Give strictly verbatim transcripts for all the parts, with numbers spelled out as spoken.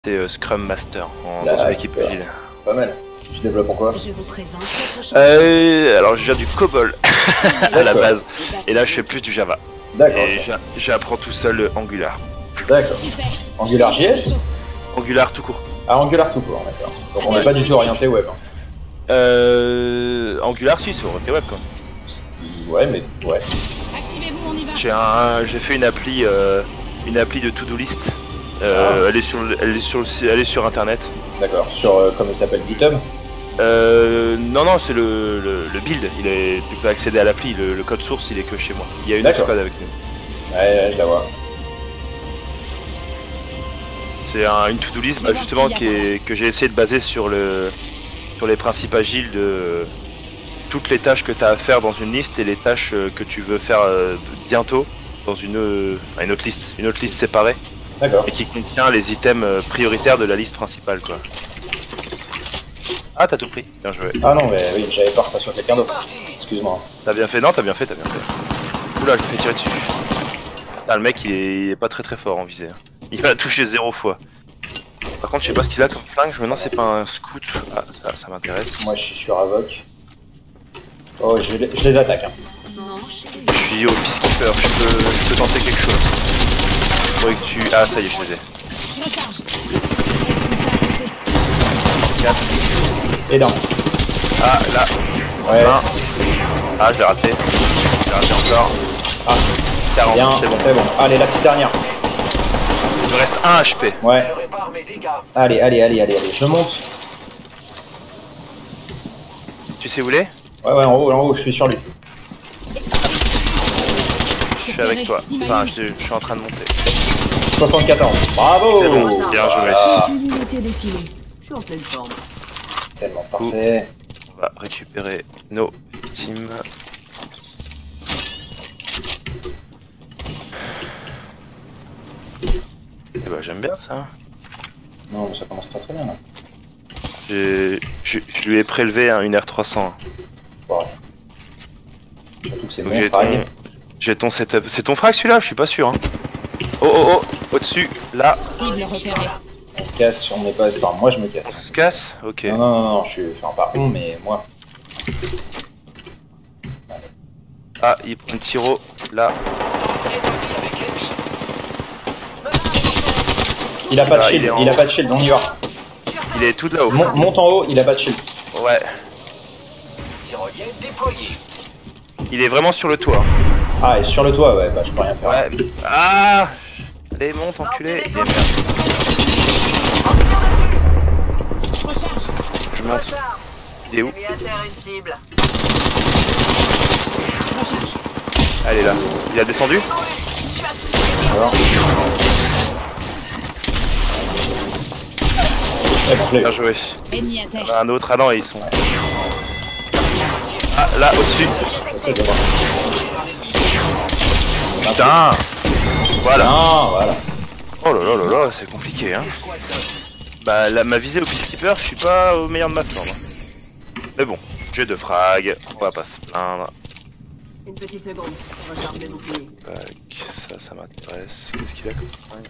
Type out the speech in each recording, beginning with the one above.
C'est euh, Scrum Master en, dans une équipe agile. Pas mal. Tu développes en quoi? Je vous présente euh, Alors je viens du COBOL à la base. Et là je fais plus du Java. D'accord. Et j'apprends tout seul Angular. D'accord. Angular J S? Angular tout court. Ah, Angular tout court, d'accord. Donc on n'est pas du tout orienté web. Hein. Euh... Angular si, c'est orienté web quoi. Ouais, mais ouais. Activez-vous, on y va. J'ai un... j'ai fait une appli, euh... une appli de to-do list. Euh, ah. elle, est sur, elle, est sur, elle est sur internet. D'accord, sur euh, comment il s'appelle, GitHub? euh, Non, non, c'est le, le, le build. Il est, tu peux accéder à l'appli, le, le code source il est que chez moi. Il y a une autre code avec nous. Ouais, ouais, je la vois. C'est un, une to-do list bah, justement qui est, que j'ai essayé de baser sur, le, sur les principes agiles de toutes les tâches que tu as à faire dans une liste et les tâches que tu veux faire euh, bientôt dans une, euh, une autre liste, une autre liste séparée. D'accord. Et qui contient les items prioritaires de la liste principale quoi. Ah t'as tout pris, bien joué. Ah non mais oui, j'avais peur que ça soit quelqu'un d'autre. Excuse-moi. T'as bien fait, non t'as bien fait, t'as bien fait. Oula je me fais tirer dessus. Ah le mec il est, il est pas très très fort en visée. Il m'a touché zéro fois. Par contre je sais pas ce qu'il a comme flingue, je me demande c'est pas un scout. Ah ça, ça m'intéresse. Moi je suis sur Avoc. Oh je, je les attaque hein. Je suis au Peacekeeper, je peux, je peux tenter quelque chose. Faudrait que tu... Ah ça y est je les ai. Et non. Ah là. Ouais. vingt. Ah je l'ai raté. J'ai raté encore. Ah. quarante, bien, c'est bon. c'est bon. Allez la petite dernière. Il me reste un H P. Ouais. Allez, allez, allez, allez, allez. Je monte. Tu sais où il est? Ouais, ouais, en haut, en haut, je suis sur lui. Je suis avec toi. Enfin, je, je suis en train de monter. soixante-quatorze. Bravo! C'est bon, bien joué. Voilà. Je suis en pleine forme. Tellement parfait. On va récupérer nos victimes. Et bah j'aime bien ça. Non, mais ça commence très très bien là. Je, je lui ai prélevé un, une R trois cents. Ouais. Surtout que c'est bon J'ai frag. ton, j'ai ton setup. C'est ton frag celui-là? Je suis pas sûr. Hein. Oh oh oh, au-dessus, là. Cible repérée. On se casse, on n'est pas... Enfin, moi je me On casse. se casse? Ok. Non, non, non, non, je suis... Enfin, pas on, mais moi. Ah, il prend un tiro, là. Il a pas de Ah, shield, il, il a pas de shield, on y va. Il est tout là-haut. Mon, monte en haut, il a pas de shield. Ouais. Il est vraiment sur le toit. Ah, et sur le toit, ouais, bah je peux rien faire. Ouais. Ah! Allez, monte, enculé. Il est merde. Je monte. Il est où? Allez là. Il a descendu? Alors. Ouais, bon, je l'ai. Bien joué. Ennemi à Il y en terre. a un autre. Ah non, ils sont. Ah, là, au-dessus. Essaye de voir. Putain! Voilà. Non, voilà. Oh là là là là, c'est compliqué hein. Bah la, ma visée au Peacekeeper, je suis pas au meilleur de ma forme. Mais bon, j'ai deux frags, on va pas se plaindre. Une petite seconde. Recharge mes boucliers. Tac, ça, ça m'intéresse. Qu'est-ce qu'il a comme fringue?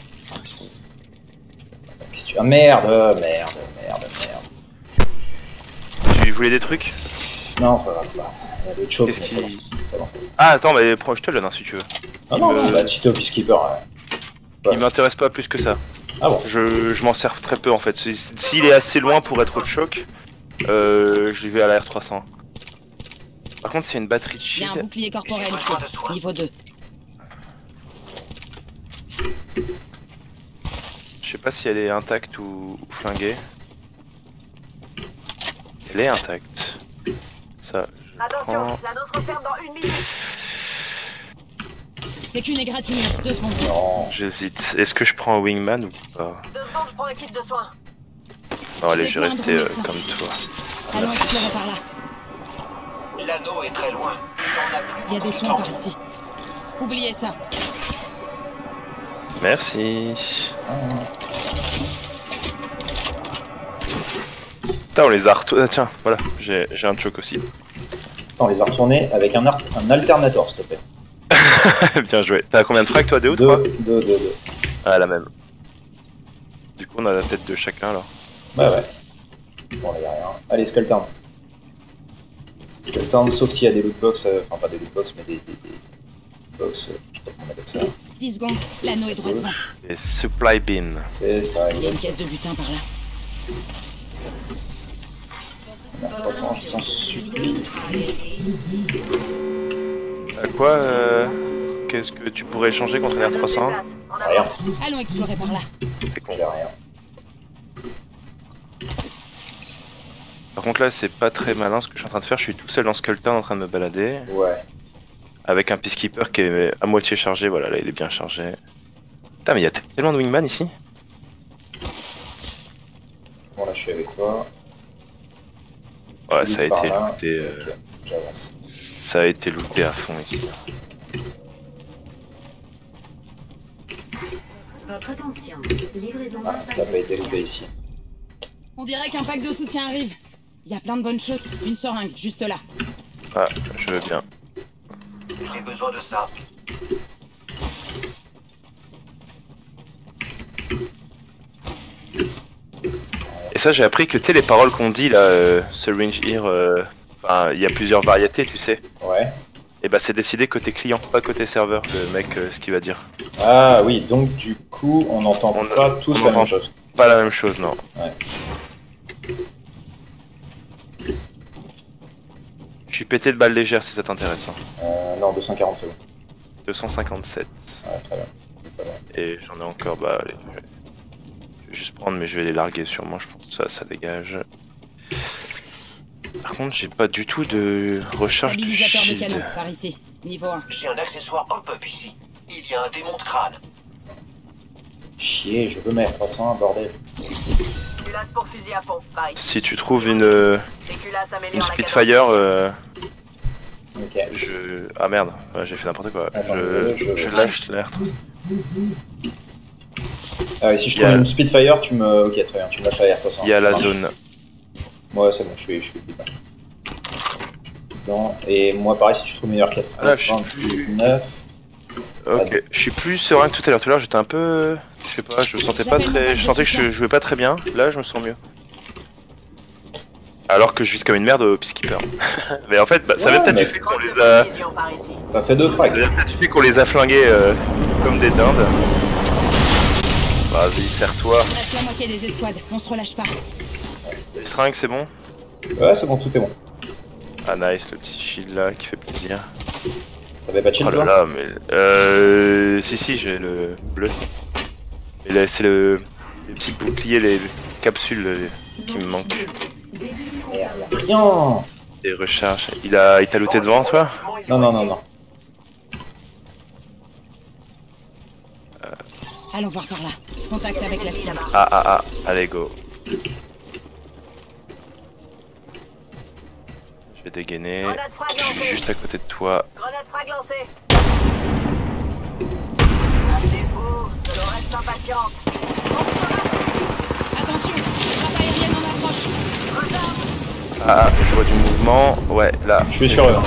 Qu'est-ce que tu... Ah merde, merde, merde, merde. Tu voulais des trucs? Non, c'est pas grave, c'est pas grave. Il y a d'autres choses, Qu'est-ce mais qui- c'est bon. C'est bon, c'est bon. Ah attends, mais prends, je te le donne hein, si tu veux. Non, non, Il non, me- bah si t'es au Peacekeeper, ouais. Ouais. Il m'intéresse pas plus que ça. Ah bon? Je, je m'en sers très peu en fait. Si- S'il est assez loin pour être au choc, euh, je lui vais à la R trois cents. Par contre, c'est une batterie de Il y a un shield. bouclier corporel ici. Niveau deux. Je sais pas si elle est intacte ou, ou flinguée. Elle est intacte. Ça, je Attention, prends. l'annonce referme dans une minute. C'est qu'une égratignure. Deux secondes. Non. J'hésite. Est-ce que je prends un wingman ou pas? Deux secondes, je prends un kit de soins. Non, allez, je vais rester euh, comme toi. Allons explorer par là. L'anneau est très loin. Il n'en a plus Il y a des beaucoup de soins temps. par ici. Oubliez ça. Merci. Putain, on les a retournés. Ah, tiens, voilà, j'ai j'ai un choc aussi. On les a retournés avec un, ar- un alternator, s'il te plaît. Bien joué. T'as combien de frags toi? Deux ou trois? Deux, deux, deux, deux. Ah, la même. Du coup, on a la tête de chacun alors. Ouais, ouais. Bon, là, y'a rien. Allez, Skulltown. Skulltown, sauf s'il y a des lootbox, euh, enfin pas des lootbox, mais des, des, des box, euh, je sais pas comment on appelle ça. dix secondes, l'anneau est droit devant. Et supply bin. C'est ça, Il y a une caisse de butin par là. on a trois cents, je t'en supplie. À quoi euh, qu'est-ce que tu pourrais échanger contre un R trois cent un? En Rien, avant. Allons explorer par là. C'est con. j'ai rien. Par contre là c'est pas très malin ce que je suis en train de faire, je suis tout seul dans Skulltown en train de me balader. Ouais. Avec un Peacekeeper qui est à moitié chargé, voilà là il est bien chargé. Putain mais il y a tellement de wingman ici. Bon, là, je suis avec toi. Ouais Je ça a lis par été là. looté, euh, Ok, j'avance. ça a été looté à fond ici. Votre attention, livraison Ah, ça n'a pas été loupé ici. On dirait qu'un pack de soutien arrive. Il y a plein de bonnes choses. Une seringue, juste là. Ah je veux bien. J'ai besoin de ça. Et ça j'ai appris que tu sais les paroles qu'on dit là, euh, syringe here, euh, enfin il y a plusieurs variétés tu sais. Ouais. Et bah c'est décidé côté client, pas côté serveur, le mec euh, ce qu'il va dire. Ah oui, donc du coup, on n'entend On- pas tous on la même entend- chose. Pas la même chose non. Ouais. Je suis pété de balles légères si ça t'intéresse. Hein. Euh, non, deux cent quarante secondes. deux cent cinquante-sept. Ouais, très bien. Pas loin. Et j'en ai encore, bah allez, je vais, je vais juste prendre mais je vais les larguer sûrement, je pense que ça, ça dégage. Par contre j'ai pas du tout de recharge de Stabilisateur de shield. canon, par ici. Niveau un. J'ai un accessoire hop-up ici. Il y a un démon de crâne. Chier, je veux mettre trois cents, bordel. Culasse pour fusil à fond. Par ici. Si tu trouves une, euh, Les culasses une améliorent la cadence. Spitfire, euh, Ok. je... Ah merde, ouais, j'ai fait n'importe quoi. Attends, je... je- je lâche l'air. Ah, et si je Il y a- trouve une Spitfire, tu me. Ok, très bien, tu me lâches la R trois cents. Il y a la Ça marche. zone. Ouais, c'est bon, je suis, je suis dedans. Dedans. Et moi, pareil, si tu trouves meilleur Ah, là, je suis quatre-vingt-dix-neuf. Ok, je suis plus serein que tout à l'heure. Tout à l'heure j'étais un peu... Je sais pas, je me sentais pas très... Je sentais que je jouais pas très bien. Là je me sens mieux. Alors que je vise comme une merde au Peacekeeper. Mais en fait, bah, ça Ouais, vient peut-être mais- du fait qu'on trente les secondes a... de vision par ici. Ça fait deux Ça frags. vient peut-être du fait qu'on les a flingués euh, comme des dindes. Vas-y, serre-toi. Il reste la moitié des escouades. On se relâche pas. Les seringues, c'est bon? Ouais, c'est bon, tout est bon. Ah nice, le petit shield là qui fait plaisir. T'avais pas de shield, Oh là toi là, mais... Euh... Si, si, j'ai le bleu. Mais là, c'est le... les petits boucliers, les capsules euh, qui me manquent. Merde, y'a rien. Des recharges. Il a... Il t'a looté devant, toi? Non, non, non, non. Allons voir par là. Contact avec la cible. Ah, ah, ah. Allez, go. Je vais dégainer. Grenade frag Je suis lancée. juste à côté de toi. Grenade frag lancée. Appelez-vous. Je le reste impatiente. Attention, frappe aérienne en approche. Ah, ah, je vois du mouvement. Ouais, là. Je suis sur eux.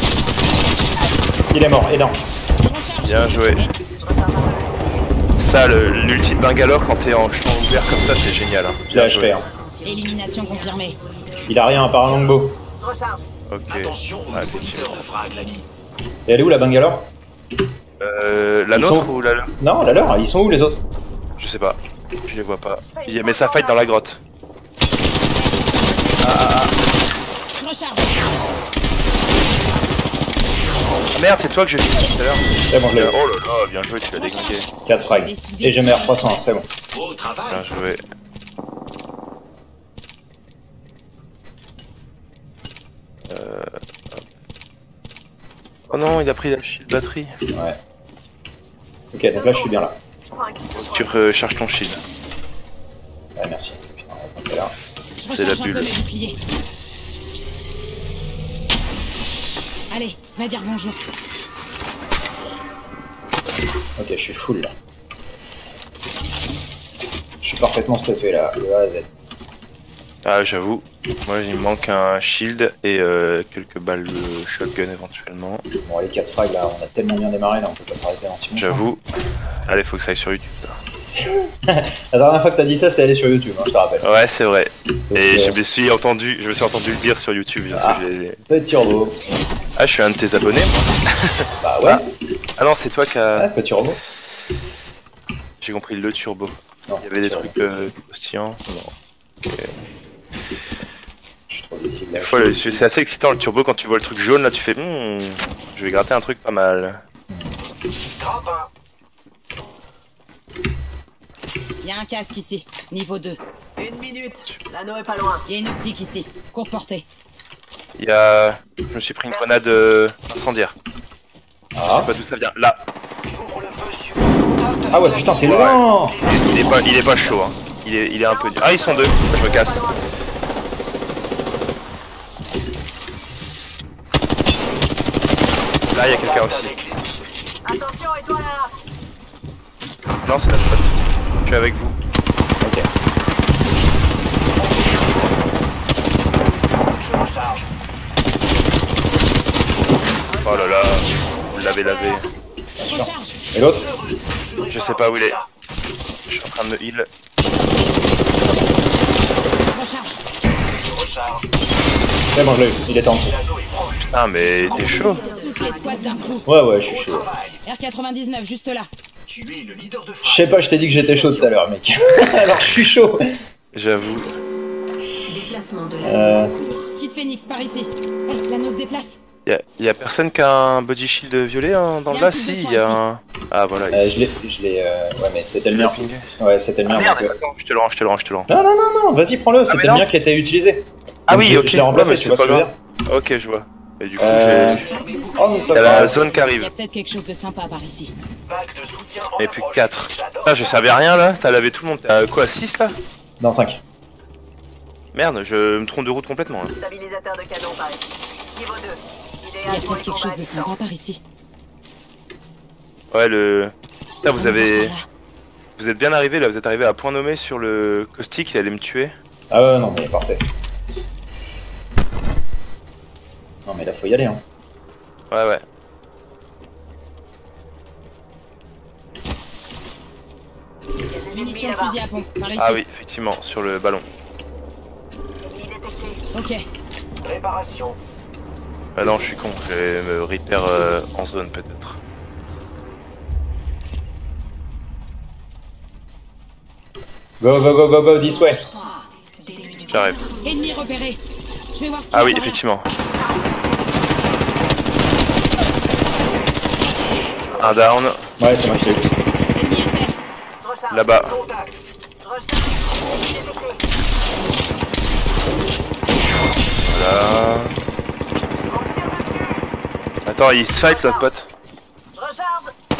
Il est mort, aidant. Je recharge. Bien joué. Et- Je recharge un peu. Ça, le- l'ulti de Bangalore, quand t'es en champ ouvert comme ça, c'est génial. Hein. Je l'ai acheté. Hein. Élimination confirmée. Il a rien à part un longbow. Je recharge. Ok. Attention, Ah, au effectivement. de frag, l'ami. Et elle est où la Bangalore? Euh, la Ils nôtre sont- ou la leur? Non, la leur, ils sont où les autres? Je sais pas. Je les vois pas. Il y a- Mais ça fight dans la grotte. Je recharge. Ah, merde, c'est toi que j'ai vu tout à l'heure. C'est bon, je l'ai eu. Oh là là, bien joué, tu l'as déglingué. quatre frags. Et j'ai mes R trois cents, c'est bon. Beau travail. Bien joué. Euh... hop. Oh non, il a pris la shield batterie. Ouais. Ok, donc là, je suis bien là. Je prends un kit de Tu soin. recharges ton shield. Ouais, merci. Putain, on est là. Je C'est la recharge un peu bulle. mes boucliers. Allez, va dire bonjour. Ok, je suis full là. Je suis parfaitement stuffé là, de A à Z. Ah, j'avoue. Moi, il me manque un shield et euh, quelques balles de shotgun éventuellement. Bon, les quatre frags là, on a tellement bien démarré là, on peut pas s'arrêter en six minutes. J'avoue. Allez, faut que ça aille sur YouTube. La dernière fois que t'as dit ça, c'est allé sur YouTube, hein, je te rappelle. Ouais, c'est vrai. Donc, Et euh, je me suis entendu, je me suis entendu le dire sur YouTube. Parce Ah. que j'ai- Petit turbo. ah, je suis un de tes abonnés. Moi. Bah ouais. Ah non, c'est toi qui a. Ouais, petit turbo. J'ai compris le turbo. Non, Il y avait des turbo. trucs euh, croustillants. Ok. Je suis trop visible. Des fois, le- c'est assez excitant le turbo quand tu vois le truc jaune là, tu fais hmm, je vais gratter un truc pas mal. Grappin. Y a un casque ici, niveau deux. Une minute. L'anneau est pas loin. Y a une optique ici, courte portée. Il y a. Je me suis pris une grenade euh, incendiaire. Je Ah. sais pas d'où ça vient. Là. J'ouvre le feu sur contact. Ah ouais, putain, t'es loin. Il est pas, il est pas chaud. Hein. Il est, il est un peu dur. Ah, ils sont deux. Je me casse. Là, il y a quelqu'un aussi. Attention, et toi là. Non, c'est notre pote. Je suis avec vous. Ok. Je recharge. Oh là là, vous l'avez lavé. Recharge. Et l'autre? Je sais pas où il est. Je suis en train de me heal. Recharge. Je recharge. C'est bon, je l'ai eu. Il est en dessous. L'anneau est proche. Ah, mais t'es chaud. Toutes les squads d'un coup. Ouais, ouais, je suis chaud. R quatre-vingt-dix-neuf, juste là. Tu es le leader de Je sais pas, je t'ai dit que j'étais chaud tout à l'heure, mec. Alors, je suis chaud. J'avoue. Déplacement de la Euh. Kit Phoenix, par ici. Eh, l'anneau se déplace. Y'a y a personne qui a un body shield violet hein, dans Y le a un bas? coup de Si, soin il y a ici. un. Ah voilà. Euh, ici. je l'ai. Je l'ai. Euh... Ouais, mais c'était le Il a mien. pingé. Ouais, c'était le mien. Ah merde, donc, euh, attends, je te le rends, je te le rends, je te le rends. Non, non, non, non, vas-y, prends-le. C'était mais le non. mien qui était utilisé. Ah Donc, oui, je- ok. Je l'ai remplacé, Ouais, mais tu vois c'est ce que je veux pas dire. grave. Ok, je vois. Et du coup, Euh. j'ai. Oh, mais ça Il y a va. la zone qui Y arrive. a peut-être quelque chose de sympa par ici. vague de soutien en Et plus que approche. quatre. J'adore. Ah, je savais rien là. T'as lavé tout le monde. T'es à quoi, six là? Dans cinq. Merde, je me trompe de route complètement là. Stabilisateur de canon par ici. Niveau deux. Y a Idéal pour peut-être les quelque combats chose à de distance. sympa par ici. Ouais, le. Putain, vous On avez. va par là. Vous êtes bien arrivé là. Vous êtes arrivé à point nommé sur le caustique. Il allait me tuer. Ah ouais, non, mais parfait. Non, mais là, faut y aller, hein. Ouais, ouais. Munitions fusil à pompe, par ici. Ah oui, effectivement, sur le ballon. Ennemi détecté. Ok. Réparation. Ah non, je suis con. Je vais me repair euh, en zone peut-être. Go, go, go, go, go, this way. J'arrive. Ennemi repéré. Je vais voir ce qu'il y Ah a oui, par là. effectivement. Un down. Ouais, c'est moi qui l'ai eu. Ennemi à terre. Je recharge. Là-bas. Contact. Je recharge. Ennemi détecté. Là. On me tire dessus. Attends, il se fight notre pote. Je recharge.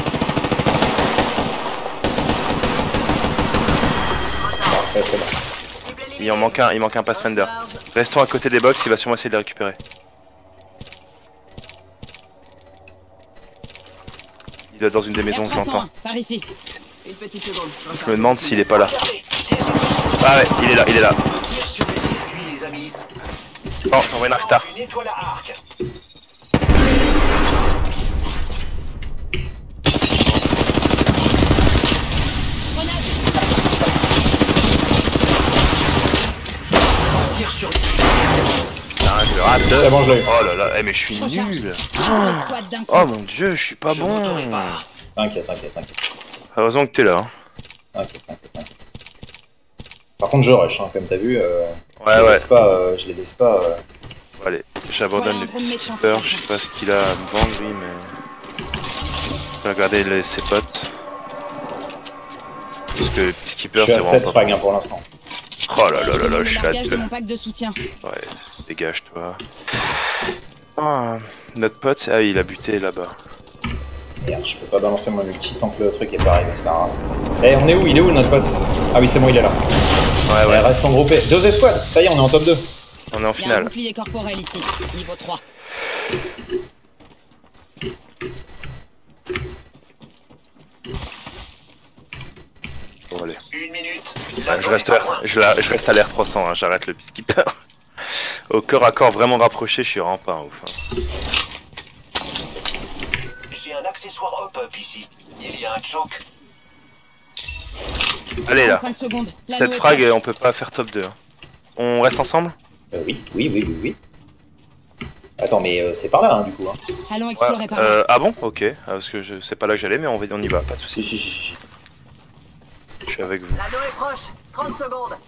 Je recharge. Parfait, c'est bon. Cible éliminée. Il en manque un, il manque un Pathfinder. Recharge. Restons à côté des box, il va sûrement essayer de les récupérer. Il doit être dans une des maisons, R je trois cent l'entends. un, par ici. Une petite seconde. Je Je me demande s'il est pas là. Regardez. Des ennemis Ah ouais, il est là, il est là. tirent sur des circuits, les amis. Oh, j'envoie une Arkstar. Une étoile à arc. Grenade. Tire sur Putain, je rate. C'est bon, je l'ai eu. Oh là là, eh, mais je suis Recharge. nul. Toutes les squads d'un coup. Oh mon dieu, je suis pas Je bon. m'auto-répare. T'inquiète, t'inquiète, t'inquiète. Heureusement que t'es là. hein. T'inquiète, t'inquiète, t'inquiète. Par contre, je rush, hein, comme t'as vu. Euh, je Ouais, les ouais. laisse pas. Euh, je les laisse pas. Euh... Bon, allez, j'abandonne Voilà un le drone petit médecin. skipper. Je sais pas ce qu'il a à me vendre lui, mais. Je vais regarder les- ses potes. Parce que le petit Je skipper, suis c'est à vraiment sept pas. frags hein, pour l'instant. Oh là là là là, Le je suis à largage de deux. mon pack de soutien. Ouais, dégage-toi. Ah, notre pote, ah, il a buté là-bas. Merde, je peux pas balancer mon ulti tant que le truc est pas arrivé. Ça rince. Eh, on est où? Il est où notre pote? Ah oui, c'est bon, il est là. Ouais, Ouais, ouais, reste en groupé. Deux escouades. Ça y est, on est en top deux. on est en Il y a un finale. bouclier corporel ici, niveau trois. Bon, allez. Une minute. Ouais, je, reste à, je, la- je reste à l'air trois cents, hein, j'arrête le skipper. Au corps à corps vraiment rapproché, je suis vraiment pas un ouf. hein. J'ai un accessoire hop-up ici. Il y a un choke. Allez là, trente-cinq secondes. L'anneau cette est frag, proche. on peut pas faire top deux. hein. On reste ensemble? Euh, oui, oui, oui, oui, oui. Attends, mais euh, c'est par là, hein, du coup. Hein. Allons Ouais, explorer par là. euh, ah bon? Ok, ah, parce que je sais pas là que j'allais, mais on, va- on y va, pas de Si, soucis. si, si, si. Je suis avec vous. L'anneau est proche. trente secondes.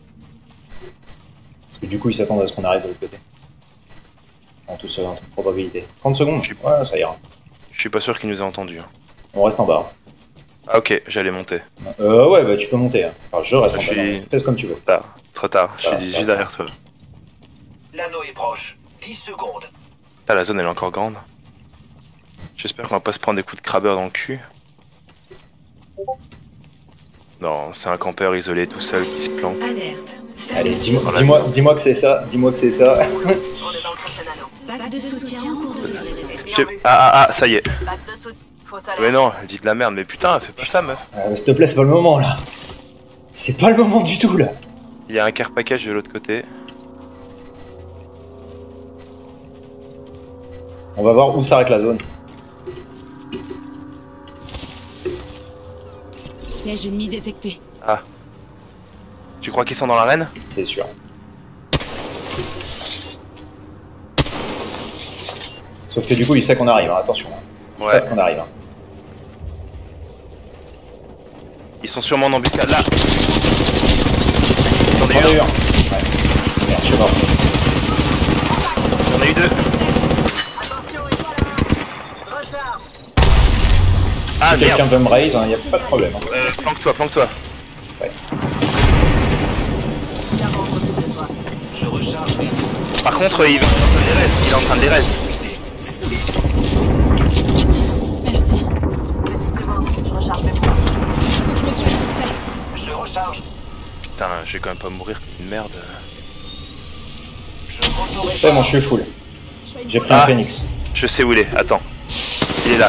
Parce que du coup, ils s'attendent à ce qu'on arrive de l'autre côté. En toute, en toute probabilité. trente secondes? Je suis- Ouais, ça ira. Je suis pas sûr qu'il nous ait entendu. hein. On reste en bas. Ah ok, j'allais monter. Euh, ouais, bah tu peux monter. Hein. Enfin, je reste Je en bas. suis- non, Fais comme tu veux. Tard, trop tard, je Ah, suis ça juste va. derrière toi. L'anneau est proche. dix secondes. Ah, la zone elle est encore grande. J'espère qu'on va pas se prendre des coups de crabbeur dans le cul. Non, c'est un campeur isolé tout seul qui se planque. Alerte. Allez, dis-moi Voilà. dis-moi dis-moi que c'est ça. Dis-moi que c'est ça. On est dans le prochain anneau. Pack de soutien en cours de livraison. Je- Ah ah ah, ça y est. Bac de soute. Fausse alerte. Mais non, dis de la merde, mais putain, fais pas ça meuf. Euh, S'il te plaît, c'est pas le moment là. C'est pas le moment du tout là. Il y a un care package de l'autre côté. On va voir où s'arrête la zone. Piège ennemi détecté. Tu crois qu'ils sont dans l'arène? C'est sûr. Sauf que du coup, il sait qu'on arrive. Hein. Attention. Hein. Ils Ouais. savent qu'on arrive. Hein. Ils sont sûrement en embuscade là. J'en ai J'en ai eu eu un, un. Ouais. Merde, je suis mort. j'en ai eu deux. Attention, étoile. Recharge. Ah Si quelqu'un merde. veut me raise, il n'y a pas de problème. Hein. Euh, planque-toi, planque-toi. D'abord, on s'occupe de toi. Je recharge les Par contre, il, va en train de les reste. il est en train de les reste. Merci. Petite seconde. Je recharge mes points. Faut que je me soigne vite fait. Je recharge. Putain, je vais quand même pas mourir comme une merde. Je retourne. C'est bon, je suis full. J'ai pris un Ah. phoenix. Je sais où il est, attends. Il est là.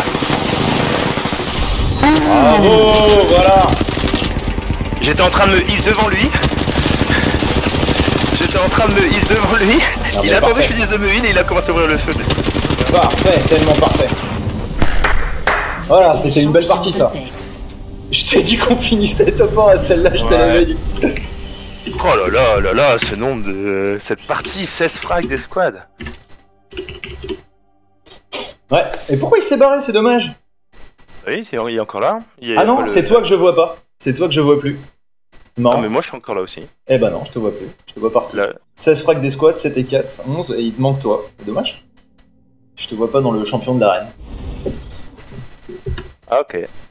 Bravo, voilà. J'étais en train de me heal devant lui. J'étais en train de me heal devant lui. Non, mais Il a attendu parfait. que je finisse de me heal et il a commencé à ouvrir le feu. Parfait, tellement parfait. Voilà, c'était une belle partie ça. Je t'ai dit qu'on finissait top un à celle-là, je te Ouais. l'avais dit. Oh là là là là, ce nombre de... Cette partie, seize frags des squads. Ouais, et pourquoi il s'est barré, c'est dommage. Oui, c'est- il est encore là. Il est Ah non, pas le- c'est toi que je vois pas. C'est toi que je vois plus. Non. Ah mais moi je suis encore là aussi. Eh ben non, je te vois plus. Je te vois partir. Là... seize frags des squads, sept et quatre, onze, et il te manque toi. C'est dommage. Je te vois pas dans le champion de l'arène. Ah ok.